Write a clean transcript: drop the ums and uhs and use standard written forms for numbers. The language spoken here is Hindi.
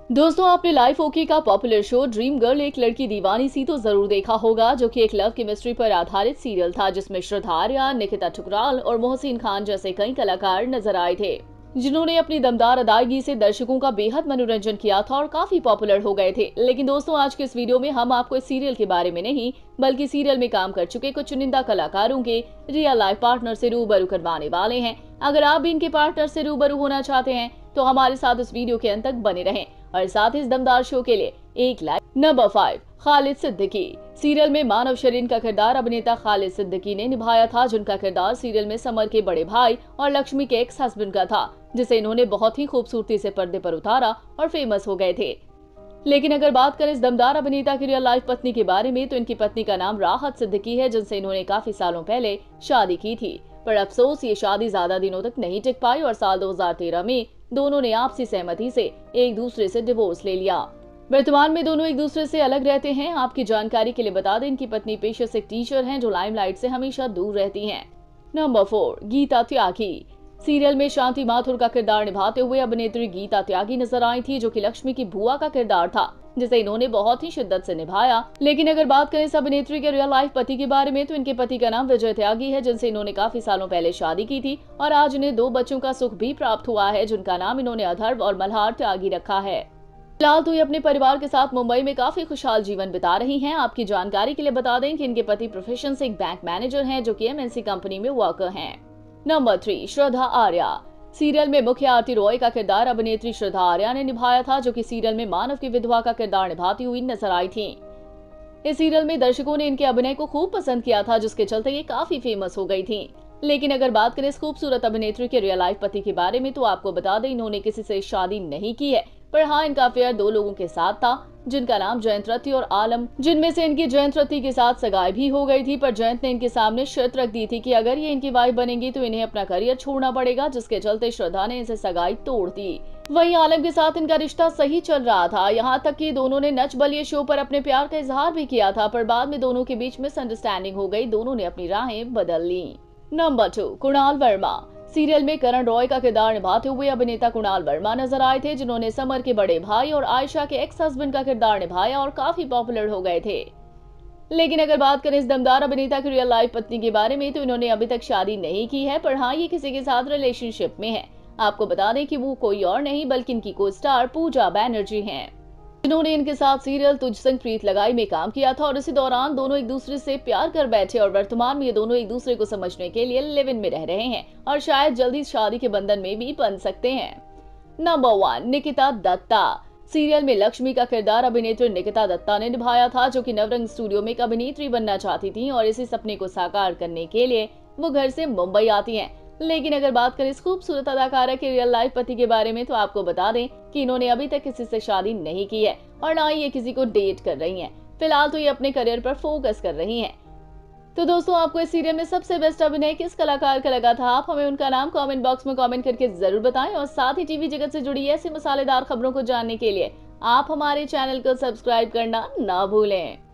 दोस्तों, आपने लाइफ ओके का पॉपुलर शो ड्रीम गर्ल एक लड़की दीवानी सी तो जरूर देखा होगा, जो कि एक लव केमिस्ट्री पर आधारित सीरियल था, जिसमें श्रद्धा आर्या, निकिता ठुकराल और मोहसिन खान जैसे कई कलाकार नजर आए थे, जिन्होंने अपनी दमदार अदायगी से दर्शकों का बेहद मनोरंजन किया था और काफी पॉपुलर हो गए थे। लेकिन दोस्तों, आज के इस वीडियो में हम आपको इस सीरियल के बारे में नहीं, बल्कि सीरियल में काम कर चुके कुछ चुनिंदा कलाकारों के रियल लाइफ पार्टनर से रूबरू करवाने वाले हैं। अगर आप भी इनके पार्टनर से रूबरू होना चाहते हैं तो हमारे साथ इस वीडियो के अंत तक बने रहें और साथ ही इस दमदार शो के लिए एक like. Number 5, Khalid Siddiqui. Serial में मानव शरीन का किरदार अभिनेता खालिद सिद्दीकी ने निभाया था, जिनका किरदार सीरियल में समर के बड़े भाई और लक्ष्मी के एक्स हस्बैंड का था, जिसे इन्होंने बहुत ही खूबसूरती से पर्दे पर उतारा और फेमस हो गए थे। लेकिन अगर बात करें इस दमदार अभिनेता की रियल लाइफ पत्नी के बारे में, तो इनकी पत्नी का नाम राहत सिद्दीकी है, जिनसे इन्होंने काफी सालों पहले शादी की थी। पर अफसोस, ये शादी ज्यादा दिनों तक नहीं टिक पाई और साल 2013 में दोनों ने आपसी सहमति से एक दूसरे से डिवोर्स ले लिया। वर्तमान में दोनों एक दूसरे से अलग रहते हैं। आपकी जानकारी के लिए बता दें, इनकी पत्नी पेशे से एक टीचर हैं, जो लाइमलाइट से हमेशा दूर रहती हैं। नंबर 4, गीता त्यागी। सीरियल में शांति माथुर का किरदार निभाते हुए अभिनेत्री गीता त्यागी नजर आई थी, जो कि लक्ष्मी की बुआ का किरदार था, जिसे इन्होंने बहुत ही शिद्दत से निभाया। लेकिन अगर बात करें इस अभिनेत्री के रियल लाइफ पति के बारे में, तो इनके पति का नाम विजय त्यागी है, जिनसे इन्होंने काफी सालों पहले शादी की थी और आज इन्हें 2 बच्चों का सुख भी प्राप्त हुआ है, जिनका नाम इन्होंने अथर्व और मल्हार त्यागी रखा है। फिलहाल तो ये अपने परिवार के साथ मुंबई में काफी खुशहाल जीवन बिता रही हैं। आपकी जानकारी के लिए बता दें कि इनके पति प्रोफेशन से एक बैंक मैनेजर हैं, जो कि एमएनसी कंपनी में वर्कर हैं। नंबर 3, श्रद्धा आर्या। सीरियल में मुख्य आरती रॉय का किरदार अभिनेत्री श्रद्धा आर्या ने निभाया था, जो कि सीरियल में मानव की विधवा का किरदार निभाती हुई नजर आई थी। इस सीरियल में दर्शकों ने इनके अभिनय को खूब पसंद किया था, जिसके चलते ये काफी फेमस हो गई थी। लेकिन अगर बात करें इस खूबसूरत अभिनेत्री के रियल लाइफ पति के बारे में, तो आपको बता दें, इन्होंने किसी से शादी नहीं की है, पर हाँ, इनका अफेयर 2 लोगों के साथ था, जिनका नाम जयंत रथी और आलम, जिनमें से इनकी जयंत रथी के साथ सगाई भी हो गई थी। पर जयंत ने इनके सामने शर्त रख दी थी कि अगर ये इनकी वाइफ बनेंगी तो इन्हें अपना करियर छोड़ना पड़ेगा, जिसके चलते श्रद्धा ने इनसे सगाई तोड़ दी। वहीं आलम के साथ इनका रिश्ता सही चल रहा था, यहाँ तक कि दोनों ने नच बलिए शो पर अपने प्यार का इजहार भी किया था, पर बाद में दोनों के बीच मिसअंडरस्टैंडिंग हो गई, दोनों ने अपनी राहें बदल ली। नंबर 2, कुणाल वर्मा। सीरियल में करण रॉय का किरदार निभाते हुए अभिनेता कुणाल वर्मा नजर आए थे, जिन्होंने समर के बड़े भाई और आयशा के एक्स हस्बैंड का किरदार निभाया और काफी पॉपुलर हो गए थे। लेकिन अगर बात करें इस दमदार अभिनेता की रियल लाइफ पत्नी के बारे में, तो इन्होंने अभी तक शादी नहीं की है, पर हाँ, ये किसी के साथ रिलेशनशिप में है। आपको बता दें कि वो कोई और नहीं बल्कि इनकी को स्टार पूजा बैनर्जी हैं, जिन्होंने इनके साथ सीरियल तुझ संग प्रीत लगाई में काम किया था और इसी दौरान दोनों एक दूसरे से प्यार कर बैठे और वर्तमान में ये दोनों एक दूसरे को समझने के लिए लिव इन में रह रहे हैं और शायद जल्दी शादी के बंधन में भी बंध सकते हैं। नंबर 1, निकिता दत्ता। सीरियल में लक्ष्मी का किरदार अभिनेत्री निकिता दत्ता ने निभाया था, जो कि नवरंग स्टूडियो में एक अभिनेत्री बनना चाहती थी और इसी सपने को साकार करने के लिए वो घर से मुंबई आती हैं। लेकिन अगर बात करें इस खूबसूरत अदाकारा के रियल लाइफ पति के बारे में, तो आपको बता दें कि इन्होंने अभी तक किसी से शादी नहीं की है और ना ही ये किसी को डेट कर रही हैं। फिलहाल तो ये अपने करियर पर फोकस कर रही हैं। तो दोस्तों, आपको इस सीरियल में सबसे बेस्ट अभिनय किस कलाकार का लगा था? आप हमें उनका नाम कमेंट बॉक्स में कमेंट करके जरूर बताएं और साथ ही टीवी जगत से जुड़ी ऐसी मसालेदार खबरों को जानने के लिए आप हमारे चैनल को सब्सक्राइब करना ना भूलें।